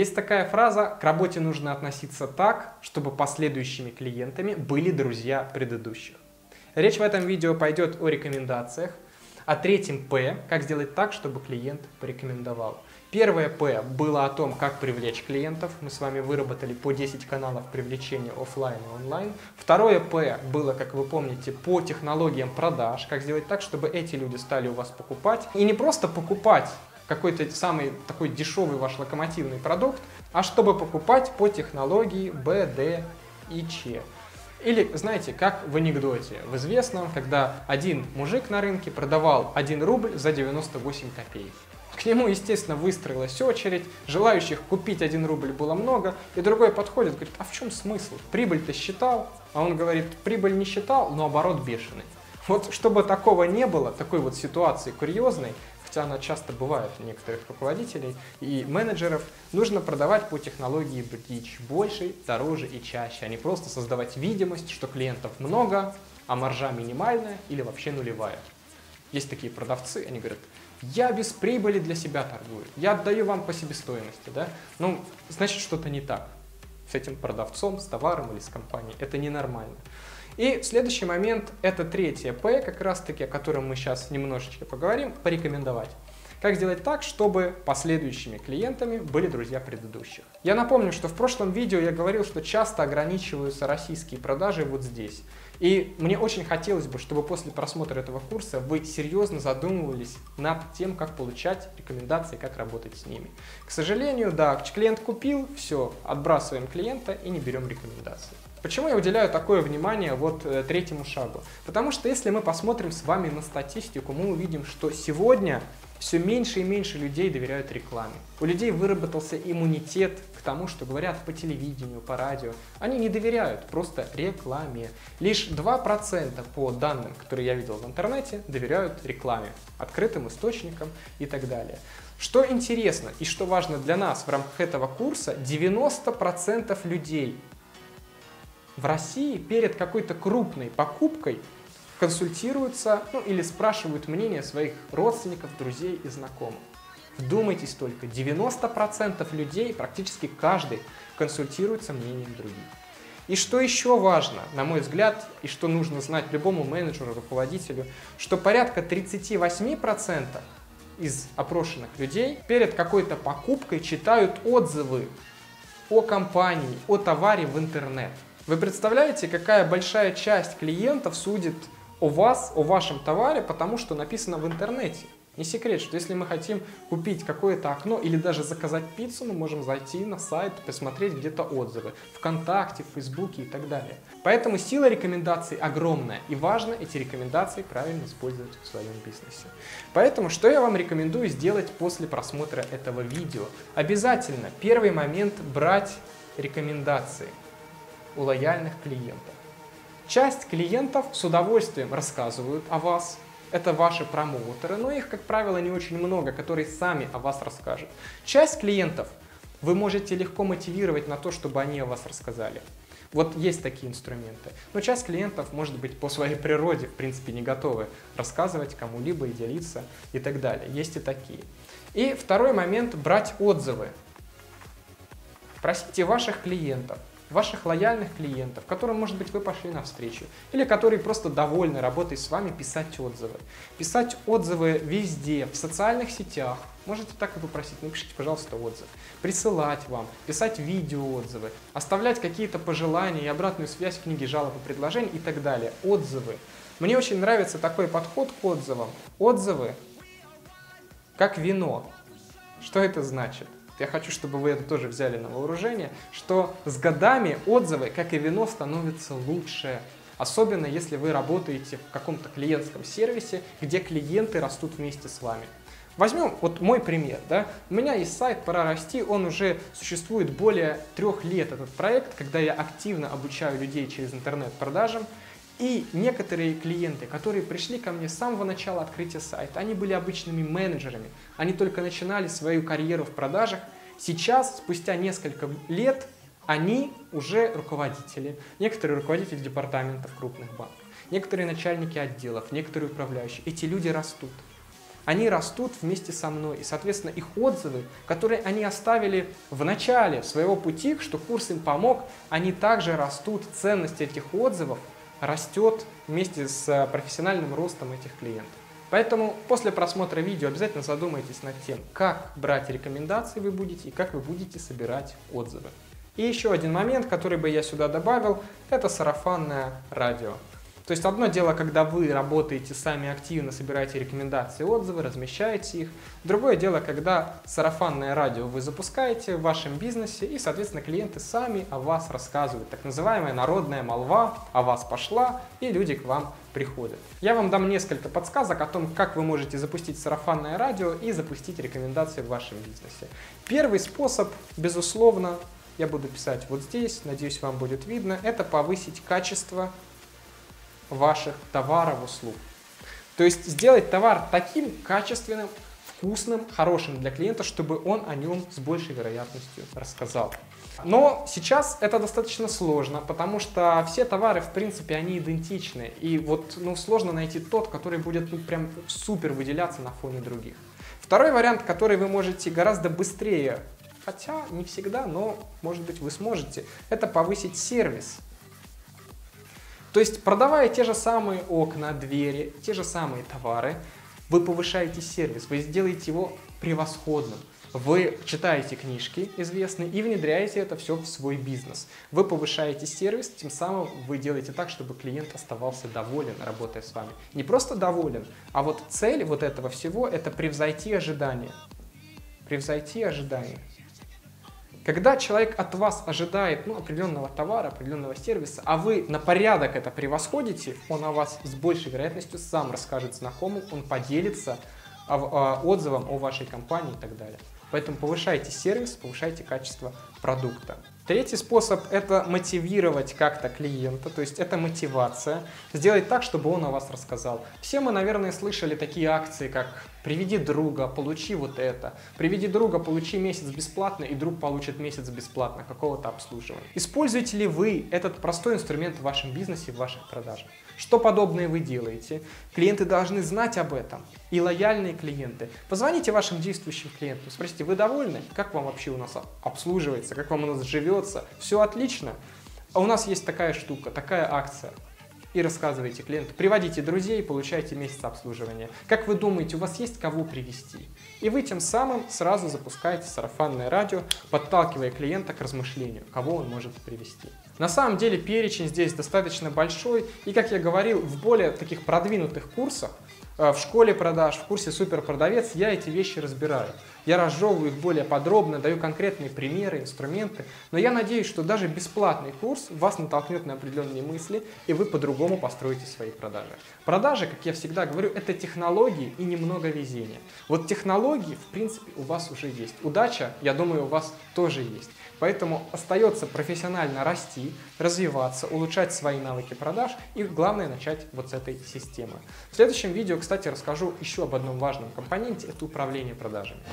Есть такая фраза: к работе нужно относиться так, чтобы последующими клиентами были друзья предыдущих. Речь в этом видео пойдет о рекомендациях, о третьем П, как сделать так, чтобы клиент порекомендовал. Первое П было о том, как привлечь клиентов. Мы с вами выработали по 10 каналов привлечения офлайн и онлайн. Второе П было, как вы помните, по технологиям продаж, как сделать так, чтобы эти люди стали у вас покупать. И не просто покупать какой-то самый такой дешевый ваш локомотивный продукт, а чтобы покупать по технологии Б, Д и Ч. Или, знаете, как в анекдоте, в известном, когда один мужик на рынке продавал 1 рубль за 98 копеек. К нему, естественно, выстроилась очередь, желающих купить 1 рубль было много, и другой подходит, говорит: а в чем смысл? Прибыль-то считал? А он говорит: прибыль не считал, но оборот бешеный. Вот чтобы такого не было, такой вот ситуации курьезной, хотя она часто бывает у некоторых руководителей и менеджеров, нужно продавать по технологии Bridge больше, дороже и чаще, а не просто создавать видимость, что клиентов много, а маржа минимальная или вообще нулевая. Есть такие продавцы, они говорят: я без прибыли для себя торгую, я отдаю вам по себестоимости, да? Ну, значит, что-то не так с этим продавцом, с товаром или с компанией. Это ненормально. И следующий момент, это третье П, как раз таки, о котором мы сейчас немножечко поговорим, порекомендовать. Как сделать так, чтобы последующими клиентами были друзья предыдущих. Я напомню, что в прошлом видео я говорил, что часто ограничиваются российские продажи вот здесь. И мне очень хотелось бы, чтобы после просмотра этого курса вы серьезно задумывались над тем, как получать рекомендации, как работать с ними. К сожалению, да, клиент купил, все, отбрасываем клиента и не берем рекомендации. Почему я уделяю такое внимание вот третьему шагу? Потому что если мы посмотрим с вами на статистику, мы увидим, что сегодня все меньше и меньше людей доверяют рекламе. У людей выработался иммунитет к тому, что говорят по телевидению, по радио. Они не доверяют просто рекламе. Лишь 2% по данным, которые я видел в интернете, доверяют рекламе, открытым источникам и так далее. Что интересно и что важно для нас в рамках этого курса, 90% людей в России перед какой-то крупной покупкой консультируются, или спрашивают мнение своих родственников, друзей и знакомых. Вдумайтесь только, 90% людей, практически каждый, консультируется мнением других. И что еще важно, на мой взгляд, и что нужно знать любому менеджеру, руководителю, что порядка 38% из опрошенных людей перед какой-то покупкой читают отзывы о компании, о товаре в интернет. Вы представляете, какая большая часть клиентов судит о вас, о вашем товаре, потому что написано в интернете. Не секрет, что если мы хотим купить какое-то окно или даже заказать пиццу, мы можем зайти на сайт, посмотреть где-то отзывы, ВКонтакте, в Фейсбуке и так далее. Поэтому сила рекомендаций огромная, и важно эти рекомендации правильно использовать в своем бизнесе. Поэтому что я вам рекомендую сделать после просмотра этого видео? Обязательно первый момент брать рекомендации у лояльных клиентов. Часть клиентов с удовольствием рассказывают о вас. Это ваши промоутеры, но их, как правило, не очень много, которые сами о вас расскажут. Часть клиентов вы можете легко мотивировать на то, чтобы они о вас рассказали. Вот есть такие инструменты. Но часть клиентов, может быть, по своей природе, в принципе, не готовы рассказывать кому-либо и делиться и так далее. Есть и такие. И второй момент – брать отзывы. Просите ваших клиентов, ваших лояльных клиентов, которым, может быть, вы пошли навстречу, или которые просто довольны работой с вами, писать отзывы. Писать отзывы везде, в социальных сетях. Можете так и попросить: напишите, пожалуйста, отзыв. Присылать вам, писать видеоотзывы, оставлять какие-то пожелания и обратную связь в книге жалоб и предложений и так далее. Отзывы. Мне очень нравится такой подход к отзывам. Отзывы как вино. Что это значит? Я хочу, чтобы вы это тоже взяли на вооружение, что с годами отзывы, как и вино, становятся лучше. Особенно, если вы работаете в каком-то клиентском сервисе, где клиенты растут вместе с вами. Возьмем вот мой пример. Да? У меня есть сайт «Пора расти», он уже существует более 3 лет, этот проект, когда я активно обучаю людей через интернет-продажам. И некоторые клиенты, которые пришли ко мне с самого начала открытия сайта, они были обычными менеджерами, они только начинали свою карьеру в продажах. Сейчас, спустя несколько лет, они уже руководители, некоторые руководители департаментов крупных банков, некоторые начальники отделов, некоторые управляющие. Эти люди растут. они растут вместе со мной. И, соответственно, их отзывы, которые они оставили в начале своего пути, что курс им помог, они также растут. Ценность этих отзывов растет вместе с профессиональным ростом этих клиентов. Поэтому после просмотра видео обязательно задумайтесь над тем, как брать рекомендации вы будете и как вы будете собирать отзывы. И еще один момент, который бы я сюда добавил, это сарафанное радио. То есть одно дело, когда вы работаете сами активно, собираете рекомендации, отзывы, размещаете их. Другое дело, когда сарафанное радио вы запускаете в вашем бизнесе, и, соответственно, клиенты сами о вас рассказывают. Так называемая народная молва о вас пошла, и люди к вам приходят. Я вам дам несколько подсказок о том, как вы можете запустить сарафанное радио и запустить рекомендации в вашем бизнесе. Первый способ, безусловно, я буду писать вот здесь, надеюсь, вам будет видно, это повысить качество ваших товаров, услуг. То есть сделать товар таким качественным, вкусным, хорошим для клиента, чтобы он о нем с большей вероятностью рассказал. Но сейчас это достаточно сложно, потому что все товары, в принципе, они идентичны. И вот сложно найти тот, который будет прям супер выделяться на фоне других. Второй вариант, который вы можете гораздо быстрее, хотя не всегда, но может быть вы сможете, это повысить сервис. То есть, продавая те же самые окна, двери, те же самые товары, вы повышаете сервис, вы сделаете его превосходным. Вы читаете книжки известные и внедряете это все в свой бизнес. Вы повышаете сервис, тем самым вы делаете так, чтобы клиент оставался доволен, работая с вами. Не просто доволен, а вот цель вот этого всего – это превзойти ожидания. Превзойти ожидания. Когда человек от вас ожидает определенного товара, определенного сервиса, а вы на порядок это превосходите, он о вас с большей вероятностью сам расскажет знакомым, он поделится отзывом о вашей компании и так далее. Поэтому повышайте сервис, повышайте качество продукта. Третий способ – это мотивировать как-то клиента, то есть это мотивация, сделать так, чтобы он о вас рассказал. Все мы, наверное, слышали такие акции, как «Приведи друга, получи вот это», «Приведи друга, получи месяц бесплатно, и друг получит месяц бесплатно какого-то обслуживания». Используете ли вы этот простой инструмент в вашем бизнесе, в ваших продажах? Что подобное вы делаете? Клиенты должны знать об этом. И лояльные клиенты. Позвоните вашим действующим клиентам, спросите, вы довольны? Как вам вообще у нас обслуживается? Как вам у нас живется? Все отлично? А у нас есть такая штука, такая акция. И рассказывайте клиенту, приводите друзей, получайте месяц обслуживания. Как вы думаете, у вас есть кого привести? И вы тем самым сразу запускаете сарафанное радио, подталкивая клиента к размышлению, кого он может привести. На самом деле перечень здесь достаточно большой, и, как я говорил, в более таких продвинутых курсах, в школе продаж, в курсе суперпродавец, я эти вещи разбираю. Я разжевываю их более подробно, даю конкретные примеры, инструменты. Но я надеюсь, что даже бесплатный курс вас натолкнет на определенные мысли, и вы по-другому построите свои продажи. Продажи, как я всегда говорю, это технологии и немного везения. Вот технологии, в принципе, у вас уже есть. Удача, я думаю, у вас тоже есть. Поэтому остается профессионально расти, развиваться, улучшать свои навыки продаж и, главное, начать вот с этой системы. В следующем видео, кстати, расскажу еще об одном важном компоненте – это управление продажами.